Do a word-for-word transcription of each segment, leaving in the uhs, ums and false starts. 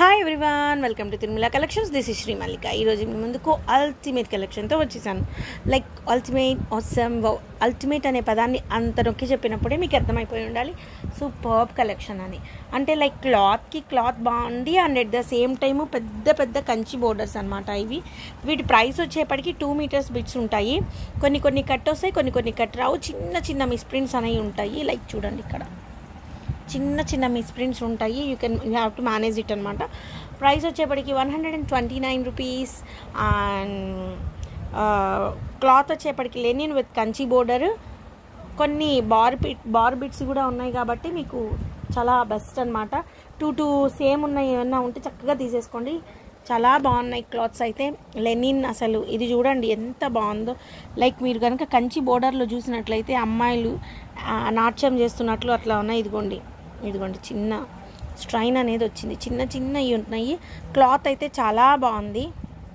Hi everyone, welcome to Tirumala collections. This is Sri Mallika. ఈరోజు మీ ముందుకు అల్టిమేట్ కలెక్షన్తో వచ్చేసాను. Like ultimate, awesome, wow. Ultimate అనే పదాన్ని అంత నొక్కి చెప్పినప్పుడే మీకు అర్థమైపోయి ఉండాలి సూపర్బ్ కలెక్షన్ అని. అంటే లైక్ క్లాత్కి క్లాత్ బాగుంది and at the same time పెద్ద పెద్ద కంచి బోర్డర్స్ అనమాట ఇవి. వీటి ప్రైస్ వచ్చేప్పటికి టూ మీటర్స్ బిట్స్ ఉంటాయి. కొన్ని కొన్ని కట్ వస్తాయి, కొన్ని కొన్ని కట్ రావు. చిన్న చిన్న మిస్ప్రింట్స్ అనేవి ఉంటాయి. లైక్ చూడండి, ఇక్కడ చిన్న చిన్న మిస్ప్రింట్స్ ఉంటాయి. You can you have to manage it అనమాట. ప్రైస్ వచ్చేప్పటికి one hundred and twenty nine rupees and cloth వచ్చేప్పటికి లెనిన్ విత్ కంచి బోర్డర్. కొన్ని బార్ బిట్ బార్ బిట్స్ కూడా ఉన్నాయి కాబట్టి మీకు చాలా బెస్ట్ అనమాట. టూ టూ సేమ్ ఉన్నాయి, ఏమన్నా ఉంటే చక్కగా తీసేసుకోండి. చాలా బాగున్నాయి క్లాత్స్ అయితే. లెనిన్ అసలు ఇది చూడండి ఎంత బాగుందో. లైక్ మీరు కనుక కంచి బోర్డర్లో చూసినట్లయితే అమ్మాయిలు నాట్యం చేస్తున్నట్లు అట్లా ఉన్నాయి. ఇదిగోండి ఇదిగోండి చిన్న స్ట్రైన్ అనేది వచ్చింది, చిన్న చిన్నవి ఉంటున్నాయి. క్లాత్ అయితే చాలా బాగుంది.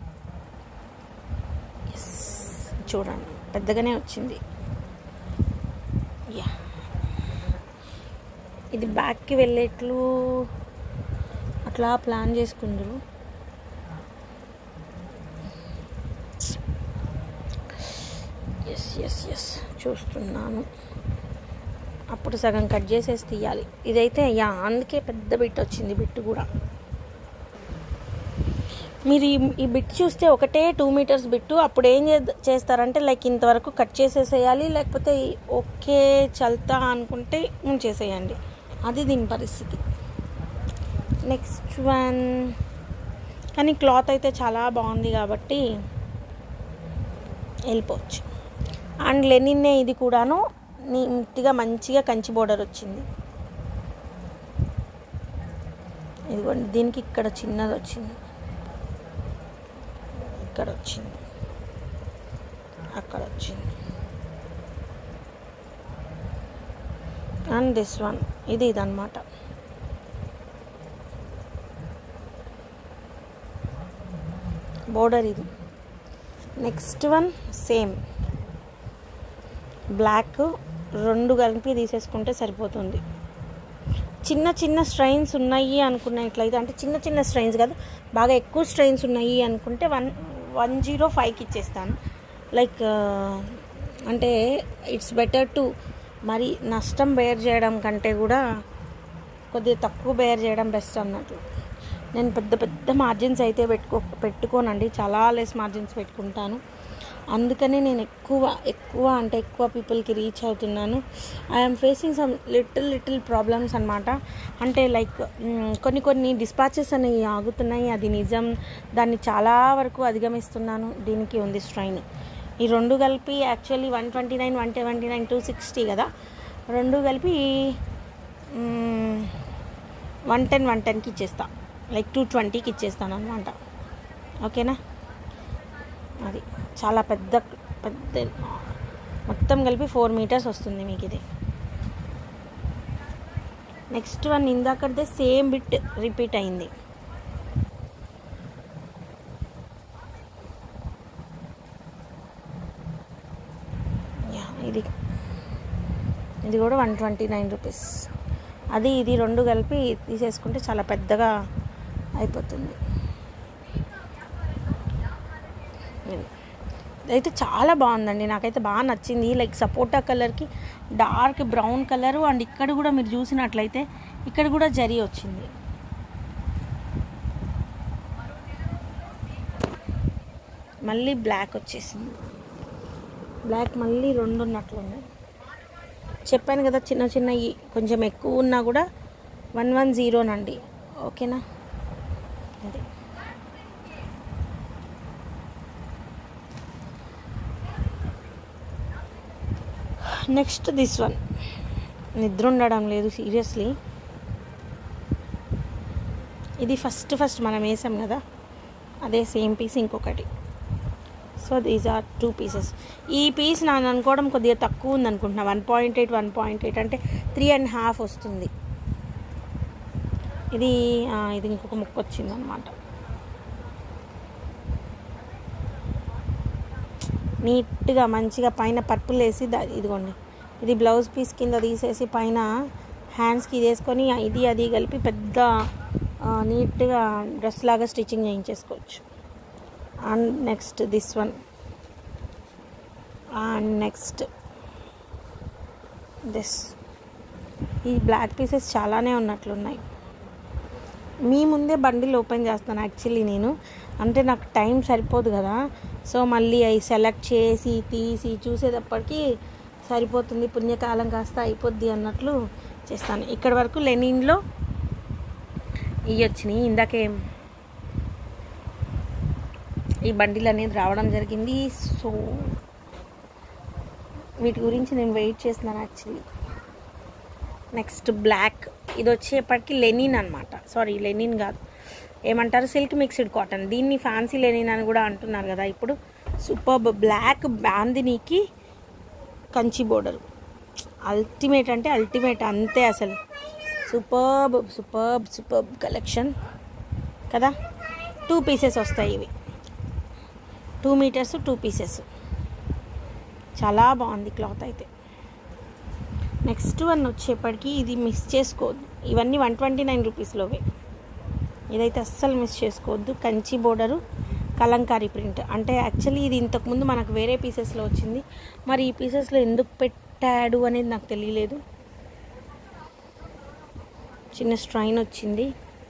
చూడండి పెద్దగానే వచ్చింది. యా, ఇది బ్యాక్కి వెళ్ళేట్లు అట్లా ప్లాన్ చేసుకుందరు. ఎస్ ఎస్ ఎస్ చూస్తున్నాను. అప్పుడు సగం కట్ చేసేసి తీయాలి. ఇదైతే యా అందుకే పెద్ద బిట్ వచ్చింది. బిట్ కూడా మీరు ఈ ఈ బిట్ చూస్తే ఒకటే టూ మీటర్స్ బిట్టు. అప్పుడు ఏం చేస్తారంటే లైక్ ఇంతవరకు కట్ చేసేసేయాలి, లేకపోతే ఓకే చల్తా అనుకుంటే ఉంచేసేయండి. అది దీని పరిస్థితి. నెక్స్ట్ వన్, కానీ క్లాత్ అయితే చాలా బాగుంది కాబట్టి వెళ్ళిపోవచ్చు. అండ్ లెనిన్నే ఇది కూడాను నీట్గా మంచిగా కంచి బోర్డర్ వచ్చింది. ఇదిగోండి, దీనికి ఇక్కడ చిన్నది వచ్చింది, ఇక్కడ వచ్చింది, అక్కడ వచ్చింది. అండ్ దిస్ వన్ ఇది ఇదన్నమాట. బోర్డర్ ఇది. నెక్స్ట్ వన్ సేమ్ బ్లాక్, రెండు కలిపి తీసేసుకుంటే సరిపోతుంది. చిన్న చిన్న స్ట్రైన్స్ ఉన్నాయి అనుకున్నట్లయితే, అంటే చిన్న చిన్న స్ట్రైన్స్ కాదు, బాగా ఎక్కువ స్ట్రైన్స్ ఉన్నాయి అనుకుంటే వన్ వన్ జీరో ఫైవ్కి ఇచ్చేస్తాను. లైక్ అంటే ఇట్స్ బెటర్ టు మరి నష్టం బేర్ చేయడం కంటే కూడా కొద్దిగా తక్కువ బేర్ చేయడం బెస్ట్ అన్నట్లు. నేను పెద్ద పెద్ద మార్జిన్స్ అయితే పెట్టుకో పెట్టుకోనండి చాలా లెస్ మార్జిన్స్ పెట్టుకుంటాను. అందుకనే నేను ఎక్కువ ఎక్కువ అంటే ఎక్కువ పీపుల్కి రీచ్ అవుతున్నాను. I'm facing some little little problems అనమాట. అంటే లైక్ కొన్ని కొన్ని డిస్పాచెస్ అనేవి ఆగుతున్నాయి, అది నిజం. దాన్ని చాలా వరకు అధిగమిస్తున్నాను. దీనికి ఉంది స్ట్రైన్. ఈ రెండు కలిపి actually one twenty nine one twenty nine two sixty కదా, రెండు కలిపి వన్ టెన్ వన్ టెన్కి ఇచ్చేస్తా. లైక్ టూ ట్వంటీకి ఇచ్చేస్తాను అనమాట. ఓకేనా? అది చాలా పెద్ద పెద్ద మొత్తం కలిపి ఫోర్ మీటర్స్ వస్తుంది మీకు ఇది. నెక్స్ట్ వన్ ఇందాకదే సేమ్ బిట్ రిపీట్ అయింది. ఇది ఇది కూడా వన్ ట్వంటీ నైన్ రూపీస్. అది ఇది రెండు కలిపి తీసేసుకుంటే చాలా పెద్దగా అయిపోతుంది. అయితే చాలా బాగుందండి, నాకైతే బాగా నచ్చింది. లైక్ సపోటా కలర్కి డార్క్ బ్రౌన్ కలరు. అండ్ ఇక్కడ కూడా మీరు చూసినట్లయితే ఇక్కడ కూడా జరీ వచ్చింది. మళ్ళీ బ్లాక్ వచ్చేసింది. బ్లాక్ మళ్ళీ రెండు ఉన్నట్లున్నాయి. చెప్పాను కదా చిన్న చిన్నవి కొంచెం ఎక్కువ ఉన్నా కూడా వన్ వన్ జీరోనండి. ఓకేనా? అదే నెక్స్ట్ దిస్ వన్. నిద్ర ఉండడం లేదు సీరియస్లీ. ఇది ఫస్ట్ ఫస్ట్ మనం వేసాం కదా, అదే సేమ్ పీస్ ఇంకొకటి. So these are two pieces. ఈ పీస్ నేను అనుకోవడం కొద్దిగా తక్కువ ఉంది అనుకుంటున్నా. One point eight one point eight అంటే త్రీ అండ్ హాఫ్ వస్తుంది. ఇది ఇది ఇంకొక ముక్క వచ్చింది అనమాట. నీట్గా మంచిగా పైన పర్పుల్ వేసి ఇదిగోండి, ఇది బ్లౌజ్ పీస్ కింద తీసేసి పైన హ్యాండ్స్కి ఇది వేసుకొని ఇది అది కలిపి పెద్ద నీట్గా డ్రెస్ లాగా స్టిచ్చింగ్ చేయించేసుకోవచ్చు. And next this one, and next this. ఈ బ్లాక్ పీసెస్ చాలానే ఉన్నట్లున్నాయి. మీ ముందే బండిల్ ఓపెన్ చేస్తాను యాక్చువల్లీ నేను, అంటే నాకు టైం సరిపోదు కదా. సో మళ్ళీ అవి సెలెక్ట్ చేసి తీసి చూసేటప్పటికి సరిపోతుంది, పుణ్యకాలం కాస్త అయిపోద్ది అన్నట్లు చేస్తాను. ఇక్కడ వరకు లెనిన్లో ఇవి వచ్చినాయి. ఇందాకే ఈ బండిల్ అనేది రావడం జరిగింది. సో వీటి గురించి నేను వెయిట్ చేస్తున్నాను యాక్చువల్లీ. నెక్స్ట్ బ్లాక్, ఇది వచ్చేప్పటికి లెనిన్ అనమాట. సారీ లెనిన్ కాదు, ఏమంటారు, సిల్క్ మిక్స్డ్ కాటన్. దీన్ని ఫ్యాన్సీ లెనిన్ అని కూడా అంటున్నారు కదా ఇప్పుడు. సూపర్బ్ బ్లాక్ బాందినీకి కంచి బోర్డర్, అల్టిమేట్ అంటే అల్టిమేట్ అంతే అసలు. సూపర్బ్ సూపర్బ్ సూపర్బ్ కలెక్షన్ కదా. టూ పీసెస్ వస్తాయి ఇవి, టూ మీటర్స్ టూ పీసెస్. చాలా బాగుంది క్లాత్ అయితే. నెక్స్ట్ వన్ వచ్చేప్పటికి ఇది మిస్ చేసుకోవద్దు, ఇవన్నీ వన్ ట్వంటీ నైన్ రూపీస్లోవే. ఇదైతే అస్సలు మిస్ చేసుకోవద్దు. Kanchi border Kalamkari print. అంటే యాక్చువల్లీ ఇది ఇంతకుముందు మనకు వేరే పీసెస్లో వచ్చింది, మరి ఈ పీసెస్లో ఎందుకు పెట్టాడు అనేది నాకు తెలియలేదు. చిన్న స్ట్రైన్ వచ్చింది.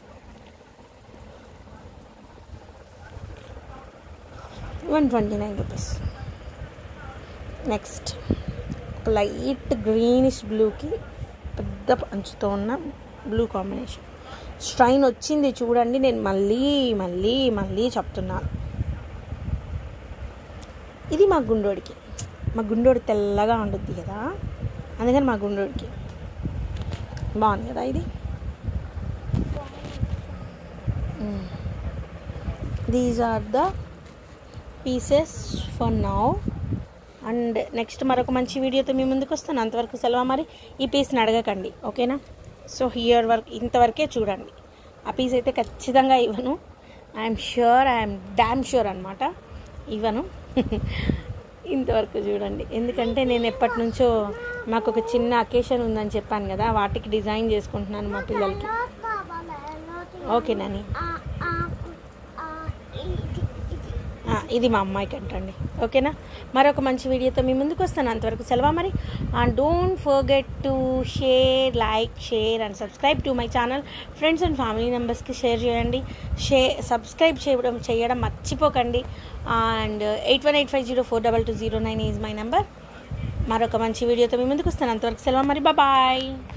One twenty nine rupees. Next light greenish బ్లూకి పెద్ద అంచుతో ఉన్న బ్లూ కాంబినేషన్ స్ట్రైన్ వచ్చింది చూడండి. నేను మళ్ళీ మళ్ళీ మళ్ళీ చెప్తున్నాను, ఇది మా గుండోడికి. మా గుండోడి తెల్లగా ఉంటుంది కదా, అందుకని మా గుండోడికి బాగుంది కదా ఇది. These are the pieces for now. And next మరొక మంచి వీడియోతో మీ ముందుకు వస్తాను. అంతవరకు సెలవు. మరి ఈ పీస్ని అడగకండి, ఓకేనా. సో హియర్ వర్క్ ఇంతవరకే చూడండి. ఆ పీస్ అయితే ఖచ్చితంగా ఇవ్వను. I'm sure, I'm damn sure అనమాట, ఇవ్వను. ఇంతవరకు చూడండి, ఎందుకంటే నేను ఎప్పటి నుంచో మాకు ఒక చిన్న అకేషన్ ఉందని చెప్పాను కదా, వాటికి డిజైన్ చేసుకుంటున్నాను మా పిల్లలకి. ఓకే నాని, ఇది మా అమ్మాయికి అంటండి, ఓకేనా. మరొక మంచి వీడియోతో మీ ముందుకు వస్తాను. అంతవరకు సెలవు మరి. And don't forget to share, like, share and subscribe to my channel. Friends and family మెంబర్స్కి షేర్ చేయండి. షే సబ్స్క్రైబ్ చేయడం చేయడం మర్చిపోకండి. And eight one eight five zero four double two zero nine is my number. మరొక మంచి వీడియోతో మీ ముందుకు వస్తాను. అంతవరకు సెలవు మరి. బాయ్.